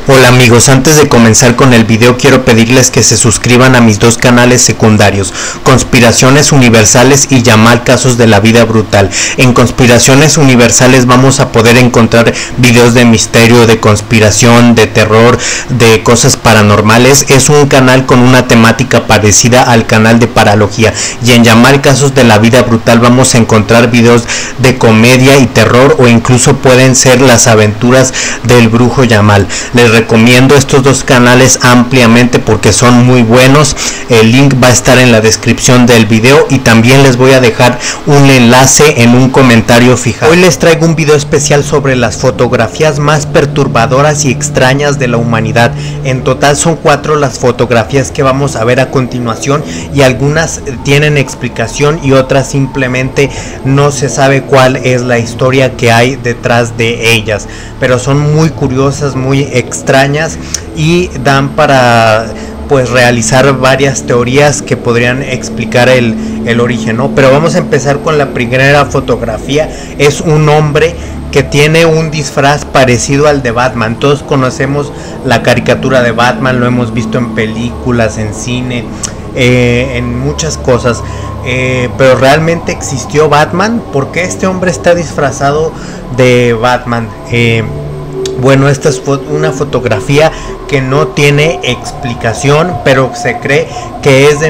Hola amigos, antes de comenzar con el video quiero pedirles que se suscriban a mis dos canales secundarios, Conspiraciones Universales y Yamal Casos de la Vida Brutal. En Conspiraciones Universales vamos a poder encontrar videos de misterio, de conspiración, de terror, de cosas paranormales. Es un canal con una temática parecida al canal de Paralogía. Y en Yamal Casos de la Vida Brutal vamos a encontrar videos de comedia y terror, o incluso pueden ser las aventuras del brujo Yamal. Les recomiendo estos dos canales ampliamente porque son muy buenos. El link va a estar en la descripción del video y también les voy a dejar un enlace en un comentario fijado. Hoy les traigo un video especial sobre las fotografías más perturbadoras y extrañas de la humanidad. En total son 4 las fotografías que vamos a ver a continuación, y algunas tienen explicación y otras simplemente no se sabe cuál es la historia que hay detrás de ellas, pero son muy curiosas, muy extrañas y dan para pues realizar varias teorías que podrían explicar el origen, ¿no? Pero vamos a empezar con la primera fotografía. Es un hombre que tiene un disfraz parecido al de Batman. Todos conocemos la caricatura de Batman, lo hemos visto en películas, en cine, en muchas cosas, pero ¿realmente existió Batman? ¿Por qué este hombre está disfrazado de Batman? Bueno, esta es una fotografía que no tiene explicación, pero se cree que es de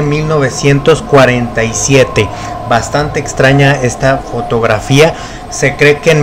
1947. Bastante extraña esta fotografía. Se cree que en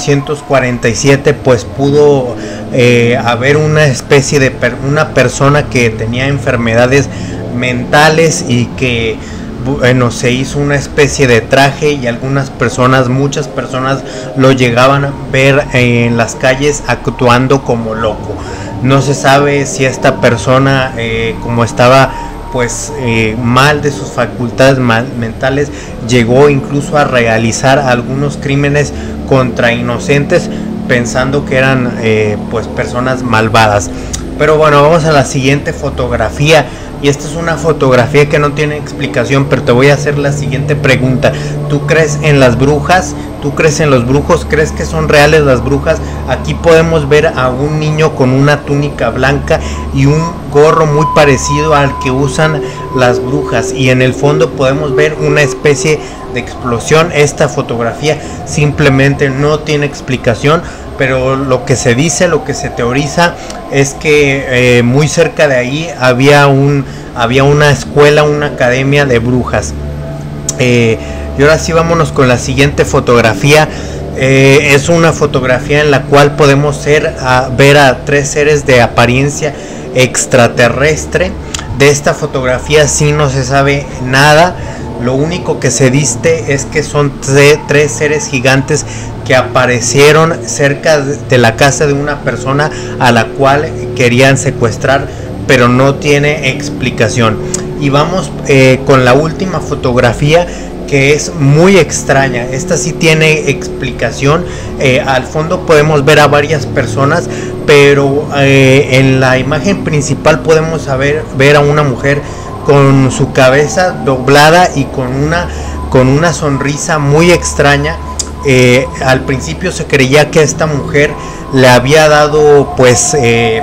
1947 pues pudo haber una especie de una persona que tenía enfermedades mentales y que bueno, se hizo una especie de traje, y algunas personas, muchas personas lo llegaban a ver en las calles actuando como loco. No se sabe si esta persona como estaba pues mal de sus facultades mentales, llegó incluso a realizar algunos crímenes contra inocentes pensando que eran pues personas malvadas. Pero bueno, vamos a la siguiente fotografía. Y esta es una fotografía que no tiene explicación, pero te voy a hacer la siguiente pregunta. ¿Tú crees en las brujas? ¿Tú crees en los brujos? ¿Crees que son reales las brujas? Aquí podemos ver a un niño con una túnica blanca y un gorro muy parecido al que usan las brujas. Y en el fondo podemos ver una especie de explosión. Esta fotografía simplemente no tiene explicación, pero lo que se dice, lo que se teoriza es que muy cerca de ahí había una escuela, una academia de brujas. Y ahora sí, vámonos con la siguiente fotografía. Es una fotografía en la cual podemos ver a 3 seres de apariencia extraterrestre. De esta fotografía sí no se sabe nada. Lo único que se dice es que son 3 seres gigantes que aparecieron cerca de la casa de una persona a la cual querían secuestrar, pero no tiene explicación. Y vamos con la última fotografía, que es muy extraña. Esta sí tiene explicación. Al fondo podemos ver a varias personas, pero en la imagen principal podemos ver a una mujer con su cabeza doblada y con una sonrisa muy extraña. Al principio se creía que esta mujer le había dado pues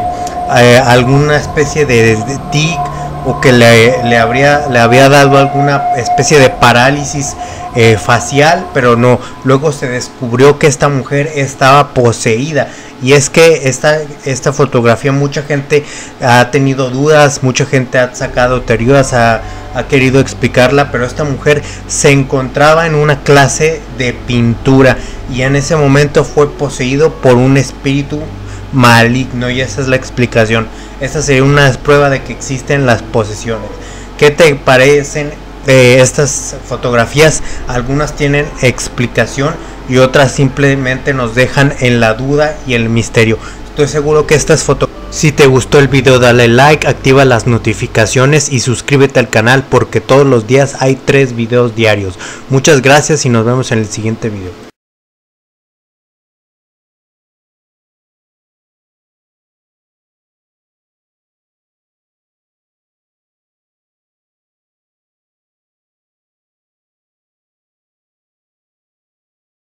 alguna especie de tic, o que le había dado alguna especie de parálisis facial, pero no. Luego se descubrió que esta mujer estaba poseída. Y es que esta fotografía, mucha gente ha tenido dudas, mucha gente ha sacado teorías, ha querido explicarla, pero esta mujer se encontraba en una clase de pintura y en ese momento fue poseído por un espíritu maligno, y esa es la explicación. Esta sería una prueba de que existen las posesiones. ¿Qué te parecen estas fotografías? Algunas tienen explicación y otras simplemente nos dejan en la duda y el misterio. Estoy seguro que estas fotos... Si te gustó el video, dale like, activa las notificaciones y suscríbete al canal, porque todos los días hay 3 videos diarios. Muchas gracias y nos vemos en el siguiente video.